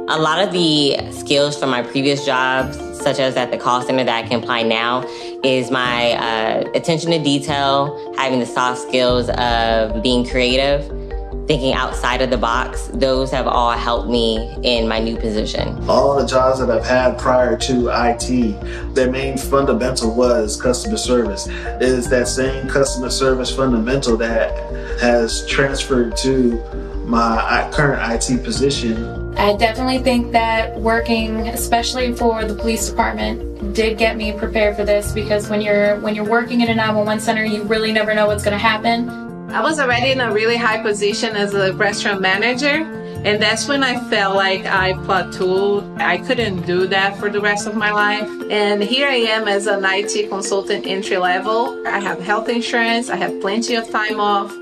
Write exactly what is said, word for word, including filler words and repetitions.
A lot of the skills from my previous jobs, such as at the call center that I can apply now, is my uh, attention to detail, having the soft skills of being creative, thinking outside of the box. Those have all helped me in my new position. All the jobs that I've had prior to I T, their main fundamental was customer service. It is that same customer service fundamental that has transferred to my current I T position. I definitely think that working, especially for the police department, did get me prepared for this, because when you're when you're working in a nine one one center, you really never know what's going to happen. I was already in a really high position as a restaurant manager, and that's when I felt like I plateaued. I couldn't do that for the rest of my life. And here I am as an I T consultant entry level. I have health insurance, I have plenty of time off.